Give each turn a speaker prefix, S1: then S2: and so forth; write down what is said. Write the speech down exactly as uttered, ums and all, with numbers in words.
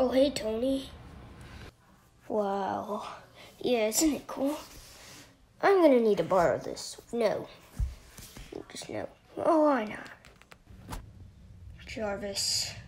S1: Oh, hey, Tony. Wow. Yeah, isn't it cool? I'm gonna need to borrow this. No. Just no. Oh, why not? Jarvis.